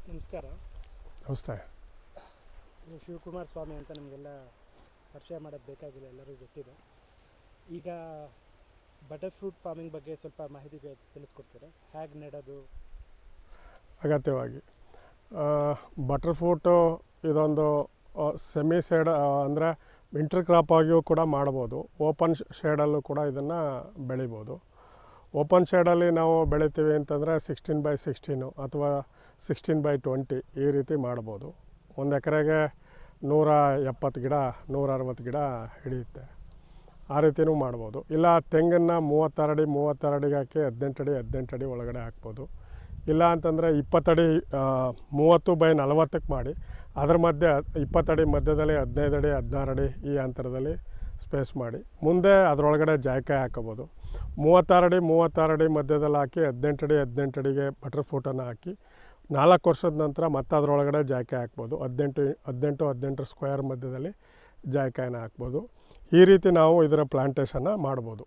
ನಮಸ್ಕಾರ. ನಮಸ್ತೆ. ಶಿವಕುಮಾರ್ ಸ್ವಾಮಿ ಅಂತ ನಿಮಗೆಲ್ಲ ಪರಿಚಯ ಮಾಡೋದು ಬೇಕಾಗಿಲ್ಲ, ಎಲ್ಲರಿಗೂ ಗೊತ್ತಿದೆ. ಈಗ ಬಟರ್ ಫ್ರೂಟ್ ಫಾರ್ಮಿಂಗ್ ಬಗ್ಗೆ ಸ್ವಲ್ಪ ಮಾಹಿತಿ ತಿಳಿಸ್ಕೊಡ್ತೀರಾ? ಹೇಗೆ ನೆಡೋದು? ಅಗತ್ಯವಾಗಿ ಬಟರ್ ಫ್ರೂಟು ಇದೊಂದು ಸೆಮಿ ಶೇಡ್ ಅಂದರೆ ವಿಂಟರ್ ಕ್ರಾಪ್ ಆಗಿಯೂ ಕೂಡ ಮಾಡ್ಬೋದು. ಓಪನ್ ಶೇಡಲ್ಲೂ ಕೂಡ ಇದನ್ನು ಬೆಳಿಬೋದು. ಓಪನ್ ಶೇಡಲ್ಲಿ ನಾವು ಬೆಳಿತೀವಿ ಅಂತಂದರೆ 16x16 ಅಥವಾ 16x20 ಈ ರೀತಿ ಮಾಡ್ಬೋದು. ಒಂದು ಎಕರೆಗೆ 170 ಗಿಡ 160 ಗಿಡ ಹಿಡಿಯುತ್ತೆ. ಆ ರೀತಿಯೂ ಮಾಡ್ಬೋದು. ಇಲ್ಲ ತೆಂಗನ್ನು 32 ಅಡಿ 32 ಅಡಿಗೆ ಹಾಕಿ 18 ಅಡಿ 18 ಅಡಿ ಒಳಗಡೆ ಹಾಕ್ಬೋದು. ಇಲ್ಲ ಅಂತಂದರೆ 20 ಅಡಿ 30x40 ಮಾಡಿ ಅದರ ಮಧ್ಯೆ 20 ಅಡಿ ಮಧ್ಯದಲ್ಲಿ 15 ಅಡಿ 16 ಅಡಿ ಈ ಅಂತರದಲ್ಲಿ ಸ್ಪೇಸ್ ಮಾಡಿ ಮುಂದೆ ಅದರೊಳಗಡೆ ಜಾಯ್ಕಾಯಿ ಹಾಕೋಬೋದು. 36 ಅಡಿ ಮಧ್ಯದಲ್ಲಿ ಹಾಕಿ 18 ಅಡಿ 18 ಅಡಿಗೆ ಬಟರ್ ಫ್ರೂಟನ್ನು ಹಾಕಿ 4 ವರ್ಷದ ನಂತರ ಮತ್ತೆ ಅದರೊಳಗಡೆ ಜಾಯ್ಕಾಯಿ ಹಾಕ್ಬೋದು. 18 ಸ್ಕ್ವೇರ್ ಮಧ್ಯದಲ್ಲಿ ಜಾಯ್ಕಾಯಿನ ಹಾಕ್ಬೋದು. ಈ ರೀತಿ ನಾವು ಇದರ ಪ್ಲಾಂಟೇಶನ್ನ ಮಾಡ್ಬೋದು.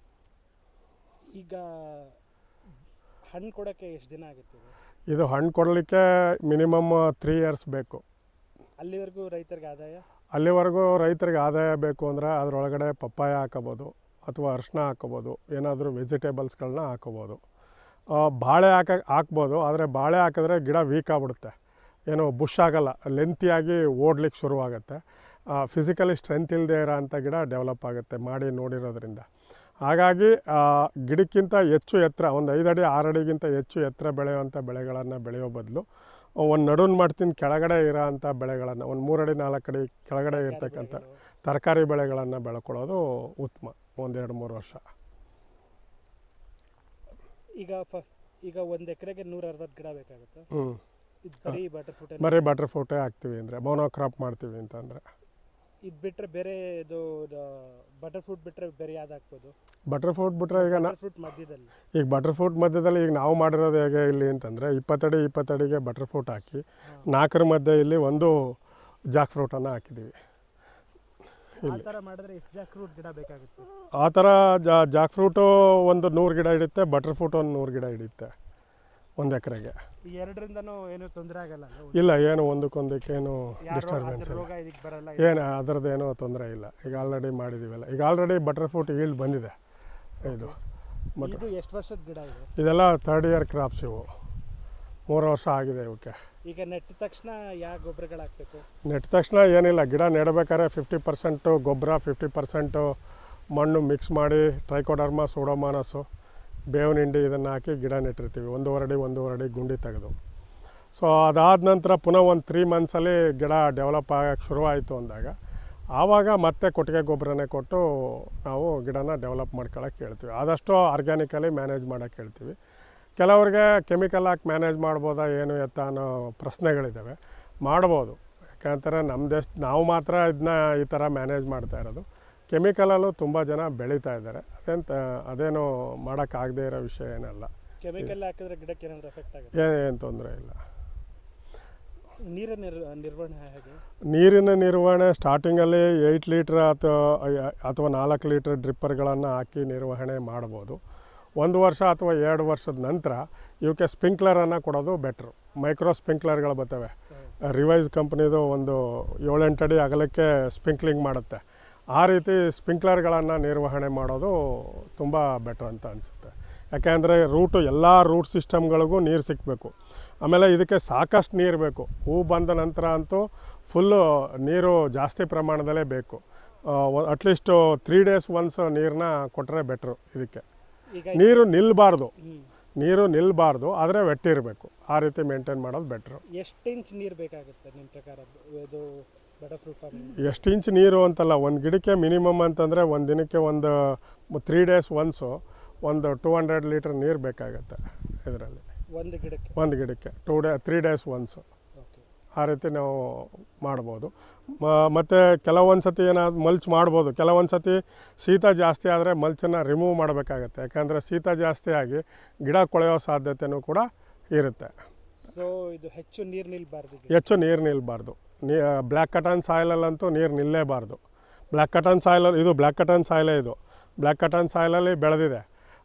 ಈಗ ಹಣ್ಣು ಕೊಡೋಕ್ಕೆ ಎಷ್ಟು ದಿನ ಆಗುತ್ತೆ? ಇದು ಹಣ್ಣು ಕೊಡಲಿಕ್ಕೆ ಮಿನಿಮಮ್ 3 ಇಯರ್ಸ್ ಬೇಕು. ಅಲ್ಲಿವರೆಗೂ ರೈತರಿಗೆ ಆದಾಯ ಬೇಕು ಅಂದರೆ ಅದರೊಳಗಡೆ ಪಪ್ಪಾಯ ಹಾಕೋಬೋದು ಅಥವಾ ಅರಿಶಿನ ಹಾಕೋಬೋದು, ಏನಾದರೂ ವೆಜಿಟೇಬಲ್ಸ್ಗಳನ್ನ ಹಾಕೋಬೋದು. ಬಾಳೆ ಹಾಕ್ಬೋದು. ಆದರೆ ಬಾಳೆ ಹಾಕಿದ್ರೆ ಗಿಡ ವೀಕ್ ಆಗಿಬಿಡುತ್ತೆ, ಏನೋ ಬುಷ್ ಆಗೋಲ್ಲ, ಲೆಂತಿಯಾಗಿ ಓಡ್ಲಿಕ್ಕೆ ಶುರುವಾಗುತ್ತೆ. ಫಿಸಿಕಲಿ ಸ್ಟ್ರೆಂತ್ ಇಲ್ಲದೆ ಇರೋ ಅಂಥ ಗಿಡ ಡೆವಲಪ್ ಆಗುತ್ತೆ ಮಾಡಿ ನೋಡಿರೋದ್ರಿಂದ. ಹಾಗಾಗಿ ಗಿಡಕ್ಕಿಂತ ಹೆಚ್ಚು ಎತ್ತರ, ಒಂದು 5 ಅಡಿ 6 ಅಡಿಗಿಂತ ಹೆಚ್ಚು ಎತ್ತರ ಬೆಳೆಯುವಂಥ ಬೆಳೆಗಳನ್ನು ಬೆಳೆಯೋ ಬದಲು ಒಂದು ನಡುವಿನ ಮಟ್ಟದಿಂದ ಕೆಳಗಡೆ ಇರೋ ಅಂಥ ಬೆಳೆಗಳನ್ನು, ಒಂದು 3 ಅಡಿ 4 ಅಡಿ ಕೆಳಗಡೆ ಇರ್ತಕ್ಕಂಥ ತರಕಾರಿ ಬೆಳೆಗಳನ್ನು ಬೆಳ್ಕೊಳ್ಳೋದು ಉತ್ತಮ. 1-2-3 ವರ್ಷ. ಈಗ ಒಂದು ಎಕರೆಗೆ 160 ಗಿಡ ಬೇಕಾಗುತ್ತೆ. ಬರೀ ಬಟರ್ ಫ್ರೂಟೇ ಹಾಕ್ತೀವಿ ಅಂದರೆ, ಮೋನೋಕ್ರಾಪ್ ಮಾಡ್ತೀವಿ ಅಂತಂದರೆ. ಇದು ಬಿಟ್ಟರೆ ಬೇರೆ ಇದು ಬಟರ್ ಫ್ರೂಟ್ ಬಿಟ್ಟರೆ ಬೇರೆ ಯಾವ್ದು ಹಾಕ್ಬೋದು? ಬಟರ್ ಫ್ರೂಟ್ ಬಿಟ್ಟರೆ ಈಗ ಬಟರ್ ಫ್ರೂಟ್ ಮಧ್ಯದಲ್ಲಿ ಈಗ ನಾವು ಮಾಡಿರೋದು ಹೇಗೆ ಇಲ್ಲಿ ಅಂತಂದರೆ 20 ಅಡಿ 20 ಅಡಿಗೆ ಬಟರ್ ಫ್ರೂಟ್ ಹಾಕಿ 4ರ ಮಧ್ಯೆ ಇಲ್ಲಿ ಒಂದು ಜಾಕ್ ಫ್ರೂಟನ್ನು ಹಾಕಿದ್ದೀವಿ. ಆ ಥರ ಜಾಕ್ ಫ್ರೂಟು ಒಂದು 100 ಗಿಡ ಹಿಡಿಯುತ್ತೆ, ಬಟರ್ ಫ್ರೂಟ್ ಒಂದು 100 ಗಿಡ ಹಿಡಿಯುತ್ತೆ ಒಂದು ಎಕರೆಗೆ. ಎರಡರಿಂದನೂ ಏನು ತೊಂದರೆ ಆಗಲ್ಲ? ಇಲ್ಲ, ಏನು ಒಂದಕ್ಕೇನು ಡಿಸ್ಟರ್ಬೆನ್ಸ್ ಇಲ್ಲ, ಏನು ಅದರದ್ದೇನೋ ತೊಂದರೆ ಇಲ್ಲ. ಈಗ ಆಲ್ರೆಡಿ ಮಾಡಿದ್ದೀವಲ್ಲ, ಈಗ ಆಲ್ರೆಡಿ ಬಟರ್ ಫ್ರೂಟ್ ಈಲ್ಡ್ ಬಂದಿದೆ. ಇದು ಎಷ್ಟು ವರ್ಷದ ಗಿಡ ಇದೆ? ಇದೆಲ್ಲ 3rd ಇಯರ್ ಕ್ರಾಪ್ಸ್. ಇವು 3 ವರ್ಷ ಆಗಿದೆ ಇವಕ್ಕೆ. ಈಗ ನೆಟ್ಟ ತಕ್ಷಣ ಯಾವ ಗೊಬ್ಬರಗಳು ಹಾಕಬೇಕು? ನೆಟ್ಟ ತಕ್ಷಣ ಏನಿಲ್ಲ, ಗಿಡ ನೆಡಬೇಕಾದ್ರೆ 50% ಗೊಬ್ಬರ 50% ಮಣ್ಣು ಮಿಕ್ಸ್ ಮಾಡಿ ಟ್ರೈಕೋಡರ್ಮಾ ಸೂಡೋಮಾನಸ್ಸು ಬೇವಿನ ಹಿಂಡಿ ಇದನ್ನು ಹಾಕಿ ಗಿಡ ನೆಟ್ಟಿರ್ತೀವಿ. 1.5 ಅಡಿ ಗುಂಡಿ ತೆಗೆದು. ಸೊ ಅದಾದ ನಂತರ ಪುನಃ ಒಂದು 3 ಮಂತ್ಸಲ್ಲಿ ಗಿಡ ಡೆವಲಪ್ ಆಗೋಕ್ಕೆ ಶುರುವಾಯಿತು ಅಂದಾಗ ಆವಾಗ ಮತ್ತೆ ಕೊಟ್ಟಿಗೆ ಗೊಬ್ಬರನೇ ಕೊಟ್ಟು ನಾವು ಗಿಡನ ಡೆವಲಪ್ ಮಾಡ್ಕೊಳ್ಳೋಕೆ ಹೇಳ್ತೀವಿ. ಆದಷ್ಟು ಆರ್ಗ್ಯಾನಿಕಲಿ ಮ್ಯಾನೇಜ್ ಮಾಡೋಕ್ಕೆ ಹೇಳ್ತೀವಿ. ಕೆಲವ್ರಿಗೆ ಕೆಮಿಕಲ್ ಹಾಕಿ ಮ್ಯಾನೇಜ್ ಮಾಡ್ಬೋದಾ ಏನು ಎತ್ತ ಅನ್ನೋ ಪ್ರಶ್ನೆಗಳಿದ್ದಾವೆ. ಮಾಡ್ಬೋದು, ಯಾಕಂತಾರೆ ನಮ್ಮ ನಾವು ಮಾತ್ರ ಇದನ್ನ ಈ ಥರ ಮ್ಯಾನೇಜ್ ಮಾಡ್ತಾ ಇರೋದು. ಕೆಮಿಕಲಲ್ಲೂ ತುಂಬ ಜನ ಬೆಳೀತಾ ಇದ್ದಾರೆ. ಅದೇನು ಮಾಡೋಕ್ಕಾಗದೇ ಇರೋ ವಿಷಯ ಏನಲ್ಲ. ಕೆಮಿಕಲ್ ಹಾಕಿದ್ರೆ ಗಿಡಕ್ಕೆ ಏನಾದರೂ ಎಫೆಕ್ಟ್ ಆಗುತ್ತೆ? ಏನು ತೊಂದರೆ ಇಲ್ಲ. ನಿರ್ವಹಣೆ ಹೇಗೆ? ನೀರಿನ ನಿರ್ವಹಣೆ ಸ್ಟಾರ್ಟಿಂಗಲ್ಲಿ 8 ಲೀಟ್ರ್ ಅಥವಾ 4 ಲೀಟ್ರ್ ಡ್ರಿಪ್ಪರ್ಗಳನ್ನು ಹಾಕಿ ನಿರ್ವಹಣೆ ಮಾಡ್ಬೋದು. 1 ವರ್ಷ ಅಥವಾ 2 ವರ್ಷದ ನಂತರ ಇವಕ್ಕೆ ಸ್ಪ್ರಿಂಕ್ಲರನ್ನು ಕೊಡೋದು ಬೆಟ್ರು. ಮೈಕ್ರೋ ಸ್ಪ್ರಿಂಕ್ಲರ್ಗಳು ಬರ್ತವೆ. ರಿವೈಸ್ ಕಂಪ್ನಿದು ಒಂದು 7-8 ಅಡಿ ಅಗಲಕ್ಕೆ ಸ್ಪ್ರಿಂಕ್ಲಿಂಗ್ ಮಾಡುತ್ತೆ. ಆ ರೀತಿ ಸ್ಪ್ರಿಂಕ್ಲರ್ಗಳನ್ನು ನಿರ್ವಹಣೆ ಮಾಡೋದು ತುಂಬ ಬೆಟ್ರ್ ಅಂತ ಅನಿಸುತ್ತೆ. ಯಾಕೆಂದರೆ ಎಲ್ಲ ರೂಟ್ ಸಿಸ್ಟಮ್ಗಳಿಗೂ ನೀರು ಸಿಕ್ಕಬೇಕು. ಆಮೇಲೆ ಇದಕ್ಕೆ ಸಾಕಷ್ಟು ನೀರು ಬೇಕು. ಹೂ ಬಂದ ನಂತರ ಅಂತೂ ಫುಲ್ಲು ನೀರು ಜಾಸ್ತಿ ಪ್ರಮಾಣದಲ್ಲೇ ಬೇಕು. ಅಟ್ಲೀಸ್ಟು 3 ಡೇಸ್ ಒನ್ಸ್ ನೀರನ್ನ ಕೊಟ್ಟರೆ ಬೆಟ್ರು. ಇದಕ್ಕೆ ನೀರು ನಿಲ್ಲಬಾರ್ದು, ಆದರೆ ವೆಟ್ಟಿರಬೇಕು. ಆ ರೀತಿ ಮೇಂಟೈನ್ ಮಾಡೋದು ಬೆಟ್ರು. ಎಷ್ಟು ಇಂಚ್ ನೀರು ಬೇಕಾಗುತ್ತೆ ನಿಮ್ಮ ಪ್ರಕಾರ? ಇದು ಬಟರ್ ಫ್ರೂಟ್ ಫಾರ್ಮಿಂಗ್ ಎಷ್ಟು ಇಂಚ್ ನೀರು ಅಂತಲ್ಲ, ಒಂದು ಗಿಡಕ್ಕೆ ಮಿನಿಮಮ್ ಅಂತಂದರೆ ಒಂದು ದಿನಕ್ಕೆ ಒಂದು 3 ಡೇಸ್ ಒನ್ಸು ಒಂದು 200 ಲೀಟ್ರ್ ನೀರು ಬೇಕಾಗುತ್ತೆ ಇದರಲ್ಲಿ. ಒಂದು ಗಿಡಕ್ಕೆ 3 ಡೇಸ್ ಒನ್ಸು. ಆ ರೀತಿ ನಾವು ಮಾಡ್ಬೋದು. ಮತ್ತು ಕೆಲವೊಂದು ಸತಿ ಏನಾದ್ರು ಮಲ್ಚ್ ಮಾಡ್ಬೋದು. ಕೆಲವೊಂದು ಸತಿ ಶೀತ ಜಾಸ್ತಿ ಆದರೆ ಮಲ್ಚನ್ನು ರಿಮೂವ್ ಮಾಡಬೇಕಾಗತ್ತೆ. ಯಾಕಂದರೆ ಶೀತ ಜಾಸ್ತಿ ಆಗಿ ಗಿಡ ಕೊಳೆಯೋ ಸಾಧ್ಯತೆಯೂ ಕೂಡ ಇರುತ್ತೆ. ಸೊ ಇದು ಹೆಚ್ಚು ನೀರು ನಿಲ್ಲಬಾರ್ದು. ಬ್ಲ್ಯಾಕ್ ಕಟನ್ ಸಾಯಿಲಲ್ಲಂತೂ ನೀರು ನಿಲ್ಲೇಬಾರ್ದು. ಬ್ಲ್ಯಾಕ್ ಕಟನ್ ಸಾಯಿಲಲ್ಲಿ ಇದು ಬ್ಲ್ಯಾಕ್ ಕಟನ್ ಸಾಯಿಲೇ. ಇದು ಬ್ಲ್ಯಾಕ್ ಕಟನ್ ಸಾಯಿಲಲ್ಲಿ ಬೆಳೆದಿದೆ.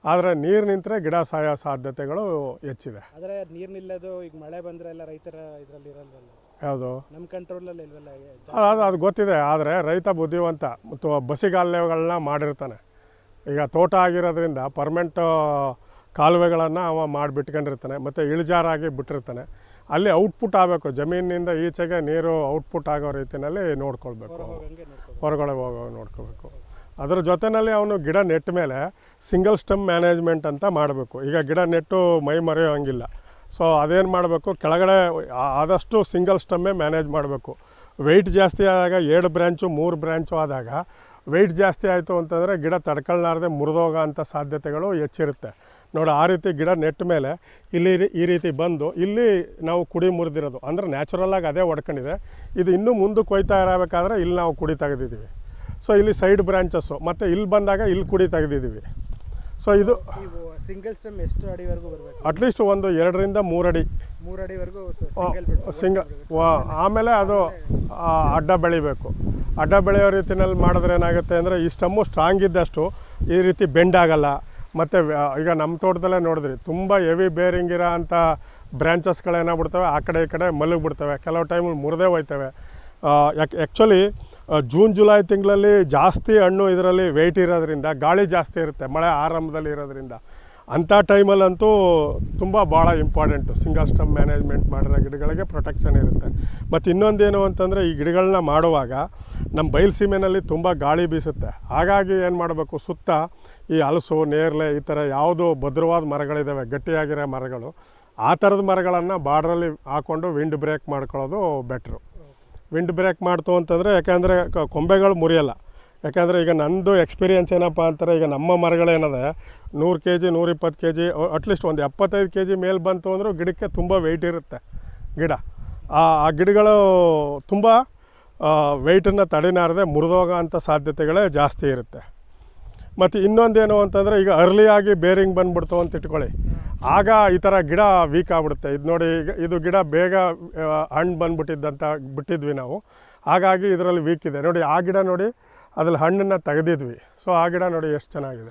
ಆದರೆ ನೀರು ನಿಂತರೆ ಗಿಡ ಸಾಯೋ ಸಾಧ್ಯತೆಗಳು ಹೆಚ್ಚಿದೆ. ಆದರೆ ನೀರು ನಿಲ್ಲೋದು ಈಗ ಮಳೆ ಬಂದರೆ ಎಲ್ಲ ರೈತರ ಇದರಲ್ಲಿ ಇರಲ್ವಲ್ಲ, ಯಾವುದು ನಮ್ಮ ಕಂಟ್ರೋಲಲ್ಲಿ ಇಲ್ವಲ್ಲ. ಅದು ಗೊತ್ತಿದೆ, ಆದರೆ ರೈತ ಬುದ್ಧಿವಂತ ಮತ್ತು ಬಸಿಗಾಲುವೆಗಳನ್ನ ಮಾಡಿರ್ತಾನೆ. ಈಗ ತೋಟ ಆಗಿರೋದ್ರಿಂದ ಪರ್ಮೆಂಟ್ ಕಾಲುವೆಗಳನ್ನು ಅವ ಮಾಡಿಬಿಟ್ಕೊಂಡಿರ್ತಾನೆ, ಮತ್ತು ಇಳಿಜಾರಾಗಿ ಬಿಟ್ಟಿರ್ತಾನೆ. ಅಲ್ಲಿ ಔಟ್ಪುಟ್ ಆಗಬೇಕು, ಜಮೀನಿನಿಂದ ಈಚೆಗೆ ನೀರು ಔಟ್ಪುಟ್ ಆಗೋ ರೀತಿಯಲ್ಲಿ ನೋಡ್ಕೊಳ್ಬೇಕು, ಹೊರಗಡೆ ಹೋಗೋ ನೋಡ್ಕೋಬೇಕು. ಅದರ ಜೊತೆಯಲ್ಲಿ ಅವನು ಗಿಡ ನೆಟ್ಟ ಮೇಲೆ ಸಿಂಗಲ್ ಸ್ಟೆಮ್ ಮ್ಯಾನೇಜ್ಮೆಂಟ್ ಅಂತ ಮಾಡಬೇಕು. ಈಗ ಗಿಡ ನೆಟ್ಟು ಮೈ ಮರೆಯೋ ಹಂಗಿಲ್ಲ. ಸೊ ಅದೇನು ಮಾಡಬೇಕು, ಕೆಳಗಡೆ ಆದಷ್ಟು ಸಿಂಗಲ್ ಸ್ಟಮ್ಮೇ ಮ್ಯಾನೇಜ್ ಮಾಡಬೇಕು. ವೆಯ್ಟ್ ಜಾಸ್ತಿ ಆದಾಗ 2 ಬ್ರ್ಯಾಂಚು 3 ಬ್ರ್ಯಾಂಚು ಆದಾಗ ವೆಯ್ಟ್ ಜಾಸ್ತಿ ಆಯಿತು ಅಂತಂದರೆ ಗಿಡ ತಡ್ಕೊಳ್ಲಾರ್ದೆ ಮುರಿದೋಗೋ ಅಂಥ ಸಾಧ್ಯತೆಗಳು ಹೆಚ್ಚಿರುತ್ತೆ. ನೋಡಿ, ಆ ರೀತಿ ಗಿಡ ನೆಟ್ಟ ಮೇಲೆ ಇಲ್ಲಿ ಈ ರೀತಿ ಬಂದು ಇಲ್ಲಿ ನಾವು ಕುಡಿ ಮುರಿದಿರೋದು ಅಂದರೆ ನ್ಯಾಚುರಲ್ಲಾಗಿ ಅದೇ ಹೊಡ್ಕೊಂಡಿದೆ. ಇದು ಇನ್ನೂ ಮುಂದಕ್ಕೆ ಹೋಯ್ತಾ ಇರಬೇಕಾದ್ರೆ ಇಲ್ಲಿ ನಾವು ಕುಡಿ ತೆಗೆದಿದ್ದೀವಿ. ಸೊ ಇಲ್ಲಿ ಸೈಡ್ ಬ್ರ್ಯಾಂಚಸ್ಸು, ಮತ್ತು ಇಲ್ಲಿ ಬಂದಾಗ ಇಲ್ಲಿ ಕುಡಿ ತೆಗೆದಿದ್ದೀವಿ. ಸೊ ಇದು ಸಿಂಗಲ್ ಸ್ಟೆಮ್ ಎಷ್ಟು ಅಡಿವರೆಗೂ ಬರಬೇಕು? ಅಟ್ಲೀಸ್ಟ್ ಒಂದು 2 ರಿಂದ 3 ಅಡಿ, 3 ಅಡಿವರೆಗೂ ಸಿಂಗಲ್. ಆಮೇಲೆ ಅದು ಅಡ್ಡ ಬೆಳಿಬೇಕು. ಅಡ್ಡ ಬೆಳೆಯೋ ರೀತಿಯಲ್ಲಿ ಮಾಡಿದ್ರೆ ಏನಾಗುತ್ತೆ ಅಂದರೆ ಈ ಸ್ಟಮ್ಮು ಸ್ಟ್ರಾಂಗ್ ಇದ್ದಷ್ಟು ಈ ರೀತಿ ಬೆಂಡ್ ಆಗಲ್ಲ. ಮತ್ತು ಈಗ ನಮ್ಮ ತೋಟದಲ್ಲೇ ನೋಡಿದ್ರಿ, ತುಂಬ ಹೆವಿ ಬೇರಿಂಗ್ ಇರೋ ಅಂಥ ಬ್ರ್ಯಾಂಚಸ್ಗಳೇನಾಗ್ಬಿಡ್ತವೆ, ಆ ಕಡೆ ಈ ಕಡೆ ಮಲಗಿಬಿಡ್ತವೆ, ಕೆಲವು ಟೈಮಲ್ಲಿ ಮುರಿದೇ ಹೋಯ್ತವೆ. ಆ್ಯಕ್ಚುಲಿ ಜೂನ್ ಜುಲೈ ತಿಂಗಳಲ್ಲಿ ಜಾಸ್ತಿ ಹಣ್ಣು ಇದರಲ್ಲಿ ವೆಯ್ಟ್ ಇರೋದ್ರಿಂದ, ಗಾಳಿ ಜಾಸ್ತಿ ಇರುತ್ತೆ ಮಳೆ ಆರಂಭದಲ್ಲಿ ಇರೋದ್ರಿಂದ, ಅಂಥ ಟೈಮಲ್ಲಂತೂ ತುಂಬ ಭಾಳ ಇಂಪಾರ್ಟೆಂಟು ಸಿಂಗಲ್ ಸ್ಟಮ್ ಮ್ಯಾನೇಜ್ಮೆಂಟ್ ಮಾಡಿರೋ ಗಿಡಗಳಿಗೆ ಪ್ರೊಟೆಕ್ಷನ್ ಇರುತ್ತೆ. ಮತ್ತು ಇನ್ನೊಂದೇನು ಅಂತಂದರೆ, ಈ ಗಿಡಗಳನ್ನ ಮಾಡುವಾಗ ನಮ್ಮ ಬಯಲುಸೀಮೆಯಲ್ಲಿ ತುಂಬ ಗಾಳಿ ಬೀಸುತ್ತೆ. ಹಾಗಾಗಿ ಏನು ಮಾಡಬೇಕು, ಸುತ್ತ ಈ ಹಲಸು, ನೇರಳೆ ಈ ಥರ ಯಾವುದು ಭದ್ರವಾದ ಮರಗಳಿದ್ದಾವೆ, ಗಟ್ಟಿಯಾಗಿರೋ ಮರಗಳು, ಆ ಥರದ ಮರಗಳನ್ನು ಬಾರ್ಡ್ರಲ್ಲಿ ಹಾಕ್ಕೊಂಡು ವಿಂಡ್ ಬ್ರೇಕ್ ಮಾಡ್ಕೊಳ್ಳೋದು ಬೆಟ್ರು. ವಿಂಡ್ ಬ್ರೇಕ್ ಮಾಡ್ತು ಅಂತಂದರೆ, ಯಾಕೆಂದರೆ ಕೊಂಬೆಗಳು ಮುರಿಯಲ್ಲ. ಯಾಕೆಂದರೆ ಈಗ ನನ್ನದು ಎಕ್ಸ್ಪೀರಿಯೆನ್ಸ್ ಏನಪ್ಪ ಅಂತಾರೆ, ಈಗ ನಮ್ಮ ಮರಗಳೇನದೆ 100 kg 120 kg ಅಟ್ಲೀಸ್ಟ್ ಒಂದು 75 kg ಮೇಲೆ ಬಂತು ಅಂದರೂ ಗಿಡಕ್ಕೆ ತುಂಬ ವೆಯ್ಟ್ ಇರುತ್ತೆ ಗಿಡ. ಆ ಗಿಡಗಳು ತುಂಬ ವೆಯ್ಟನ್ನು ತಡೆನಾರದೆ ಮುರಿದೋಗೋ ಅಂಥ ಸಾಧ್ಯತೆಗಳೇ ಜಾಸ್ತಿ ಇರುತ್ತೆ. ಮತ್ತು ಇನ್ನೊಂದೇನು ಅಂತಂದರೆ, ಈಗ ಅರ್ಲಿಯಾಗಿ ಬೇರಿಂಗ್ ಬಂದುಬಿಡ್ತು ಅಂತ ಇಟ್ಕೊಳ್ಳಿ, ಆಗ ಈ ಥರ ಗಿಡ ವೀಕ್ ಆಗಿಬಿಡುತ್ತೆ. ಇದು ನೋಡಿ, ಈಗ ಇದು ಗಿಡ ಬೇಗ ಹಣ್ಣು ಬಂದುಬಿಟ್ಟಿದ್ದಂತ ಬಿಟ್ಟಿದ್ವಿ ನಾವು, ಹಾಗಾಗಿ ಇದರಲ್ಲಿ ವೀಕ್ ಇದೆ. ನೋಡಿ, ಆ ಗಿಡ ನೋಡಿ, ಅದ್ರಲ್ಲಿ ಹಣ್ಣನ್ನು ತೆಗೆದಿದ್ವಿ. ಸೊ ಆ ಗಿಡ ನೋಡಿ ಎಷ್ಟು ಚೆನ್ನಾಗಿದೆ.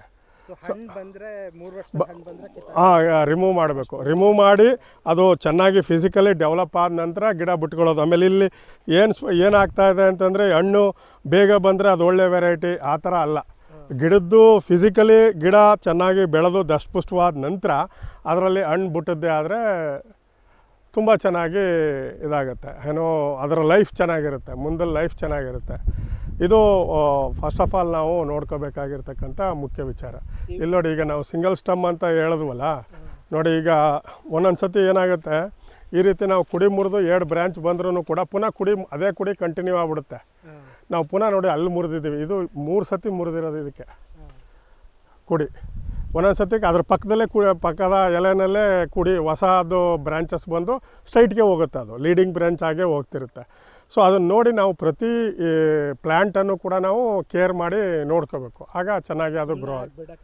ರಿಮೂವ್ ಮಾಡಬೇಕು. ರಿಮೂವ್ ಮಾಡಿ ಅದು ಚೆನ್ನಾಗಿ ಫಿಸಿಕಲಿ ಡೆವಲಪ್ ಆದ ನಂತರ ಗಿಡ ಬಿಟ್ಕೊಳ್ಳೋದು. ಆಮೇಲೆ ಇಲ್ಲಿ ಏನಾಗ್ತಾ ಇದೆ ಅಂತಂದರೆ, ಹಣ್ಣು ಬೇಗ ಬಂದರೆ ಅದು ಒಳ್ಳೆ ವೆರೈಟಿ ಆ ಥರ ಅಲ್ಲ. ಗಿಡದ್ದು ಫಿಸಿಕಲಿ ಗಿಡ ಚೆನ್ನಾಗಿ ಬೆಳೆದು ದಷ್ಟಪುಷ್ಟವಾದ ನಂತರ ಅದರಲ್ಲಿ ಹಣ್ಣು ಬಿಟ್ಟದ್ದೇ ಆದರೆ ತುಂಬ ಚೆನ್ನಾಗಿ ಇದಾಗುತ್ತೆ. ಏನೋ ಅದರ ಲೈಫ್ ಚೆನ್ನಾಗಿರುತ್ತೆ, ಮುಂದೆ ಲೈಫ್ ಚೆನ್ನಾಗಿರುತ್ತೆ. ಇದು ಫಸ್ಟ್ ಆಫ್ ಆಲ್ ನಾವು ನೋಡ್ಕೋಬೇಕಾಗಿರ್ತಕ್ಕಂಥ ಮುಖ್ಯ ವಿಚಾರ. ಇಲ್ಲಿ ನೋಡಿ, ಈಗ ನಾವು ಸಿಂಗಲ್ ಸ್ಟಮ್ ಅಂತ ಹೇಳಿದ್ವಲ್ಲ, ನೋಡಿ ಈಗ ಒಂದೊಂದು ಸತಿ ಏನಾಗುತ್ತೆ, ಈ ರೀತಿ ನಾವು ಕುಡಿ ಮುರಿದು 2 ಬ್ರ್ಯಾಂಚ್ ಬಂದ್ರೂ ಕೂಡ ಪುನಃ ಅದೇ ಕುಡಿ ಕಂಟಿನ್ಯೂ ಆಗಿಬಿಡುತ್ತೆ. ನಾವು ಪುನಃ ನೋಡಿ ಅಲ್ಲಿ ಮುರಿದಿದ್ದೀವಿ, ಇದು 3 ಸತಿ ಮುರಿದಿರೋದು ಇದಕ್ಕೆ ಕುಡಿ. ಒಂದೊಂದು ಸತಿಗೆ ಅದ್ರ ಪಕ್ಕದಲ್ಲೇ ಪಕ್ಕದ ಎಲೆನಲ್ಲೇ ಕುಡಿ ಹೊಸದು ಬ್ರ್ಯಾಂಚಸ್ ಬಂದು ಸ್ಟ್ರೈಟ್ಗೆ ಹೋಗುತ್ತೆ, ಅದು ಲೀಡಿಂಗ್ ಬ್ರ್ಯಾಂಚ್ ಆಗೇ ಹೋಗ್ತಿರುತ್ತೆ. ಸೊ ಅದನ್ನು ನೋಡಿ ನಾವು ಪ್ರತಿ ಪ್ಲ್ಯಾಂಟನ್ನು ಕೂಡ ನಾವು ಕೇರ್ ಮಾಡಿ ನೋಡ್ಕೋಬೇಕು, ಆಗ ಚೆನ್ನಾಗಿ ಅದು ಗ್ರೋ ಆಗುತ್ತೆ.